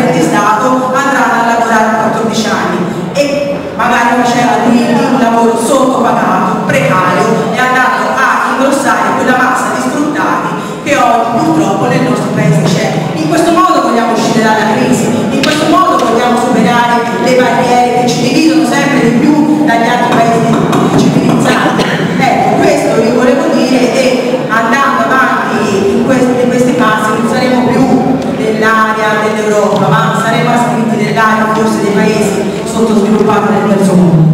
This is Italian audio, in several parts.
dipendenti di Stato andranno a lavorare a 14 anni e magari facendo quindi un lavoro sottopagato, precario, e andando a ingrossare quella massa di sfruttati che oggi purtroppo nel nostro paese c'è. In questo modo vogliamo uscire dalla crisi, in questo modo vogliamo superare le barriere che ci dividono sempre di più dagli altri paesi civilizzati. Ecco, questo io volevo dire, e andando avanti in questi passi non saremo più nell'area dell'Europa, ma saremo ascritti nell'area forse dei paesi sottosviluppati del terzo mondo.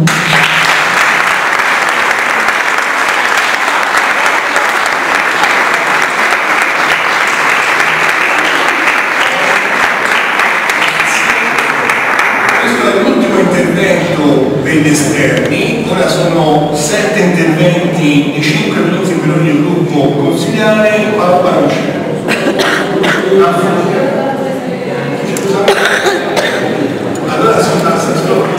Degli esterni, ora sono 7 interventi e 5 minuti per ogni gruppo consigliare. Parola non c'è. Allora si passa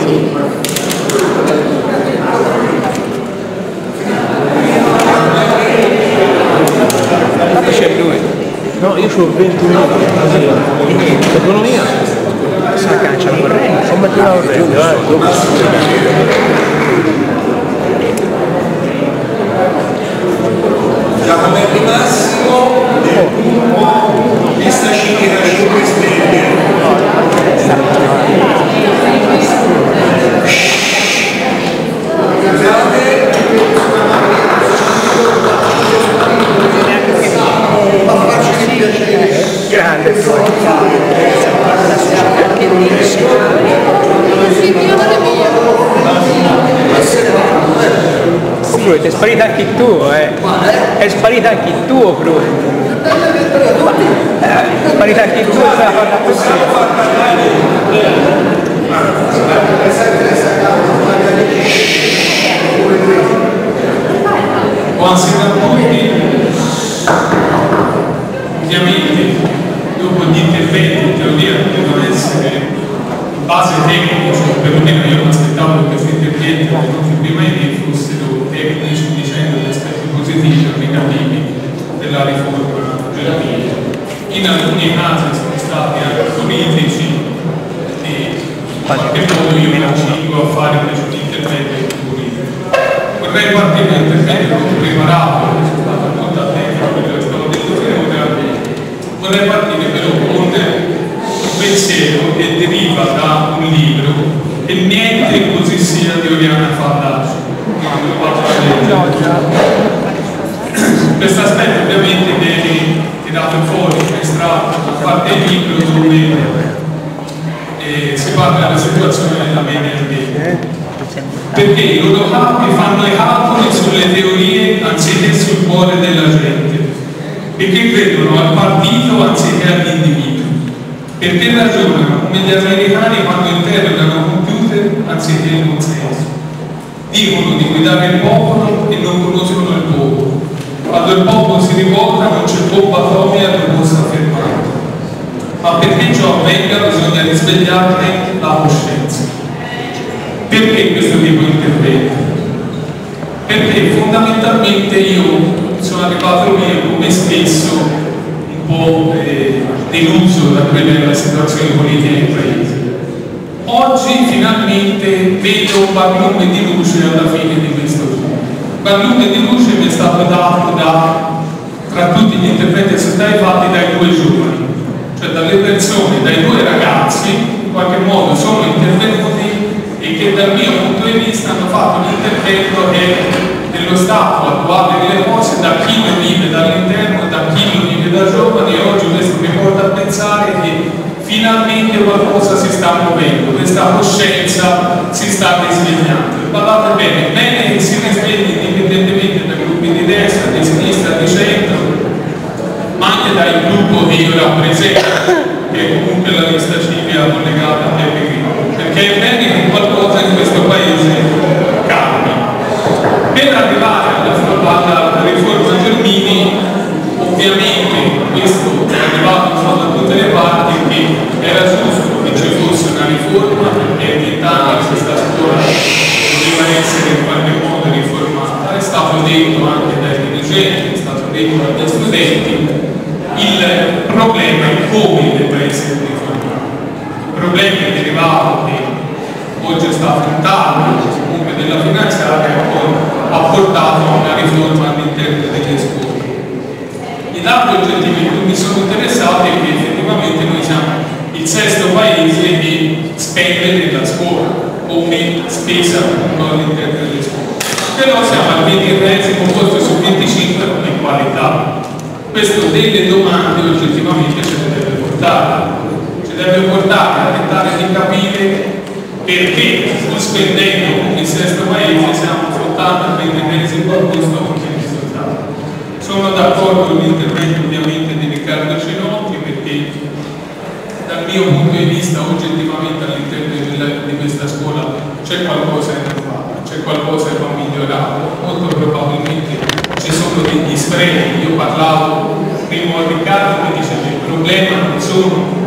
c'è lui. No, io ho 20 minuti. Economia. Sa cancia la corrente, non metti la corrente, Giacomelli Massimo del gruppo Lista Civica 5 Stelle. Scusate, ma facci piacere. grande Fruit, è sparita anche il tuo, è sparita anche il tuo, Fruit. È sparita anche il tuo, è stata fatta così. Buonasera a tutti. Ovviamente dopo gli interventi in teoria devono essere in base tecnici, perlomeno io mi aspettavo che questi interventi venuti prima di me fossero tecnici dicendo gli aspetti positivi o negativi della riforma Gelmini. In alcuni casi sono stati anche politici e in qualche modo io mi accingo a fare invece un intervento politico. Vorrei partire da un intervento che ho preparato, che è stato molto attento a quello che stavo detto finora. Vorrei partire però con un pensiero che deriva da un libro che niente così sia di Oriana Fallaci. Questo aspetto ovviamente viene tirato fuori, estratto a parte il libro dove si parla della situazione della media ambiente. Perché i loro capi fanno i calcoli sulle teorie anziché sul cuore della gente, perché credono al partito anziché all'individuo, perché ragionano come gli americani quando interrogano computer anziché il consenso, dicono di guidare il popolo e non conoscono il popolo, quando il popolo si rivolta non c'è bomba atomica che possa fermarlo, ma perché ciò avvenga bisogna risvegliarne la coscienza. Perché questo tipo di intervento? Perché fondamentalmente io sono arrivato lì come spesso un po' deluso da quella che è la situazione politica del paese. Oggi finalmente vedo un barlume di luce alla fine di questo tunnel. Il barlume di luce mi è stato dato tra tutti gli interventi che sono stati fatti dai due giovani, cioè dalle persone, dai due ragazzi, in qualche modo sono intervenuti e che dal mio punto di vista hanno fatto un intervento che dello stato attuale delle cose, da chi lo vive dall'interno, da chi lo vive da giovane, e oggi questo mi porta a pensare che finalmente qualcosa si sta muovendo, questa coscienza si sta risvegliando. Guardate bene, bene che si risvegli indipendentemente dai gruppi di destra, di sinistra, di centro, ma anche dal gruppo che io rappresento, che è comunque la lista civica collegata a Beppe Grillo, perché è bene che qualcosa in questo paese cambi. Per arrivare alla riforma Gelmini, ovviamente questo è arrivato da tutte le parti, che era giusto che ci fosse una riforma, perché è 20 anni questa scuola doveva essere in qualche modo riformata. È stato detto anche dai dirigenti, è stato detto dagli studenti, il problema è come deve essere riformato. problema è derivato che oggi è stato affrontato comunque della finanziaria e poi ha portato a una riforma all'interno delle scuole. I dati oggettivi che mi sono interessati è che effettivamente noi siamo il sesto paese che spende nella scuola come spesa all'interno delle scuole, però siamo al 23esimo posto su 25 in qualità. Questo delle domande oggettivamente ci deve portare a tentare di capire perché pur spendendo come il sesto paese siamo soltanto al 23esimo posto come risultato. Sono d'accordo con l'intervento ovviamente di Riccardo Cenotti, perché dal mio punto di vista oggettivamente all'interno di questa scuola c'è qualcosa che non va, c'è qualcosa che va migliorato, molto probabilmente ci sono degli sprechi. Io parlavo prima a Riccardo, mi diceva il problema non sono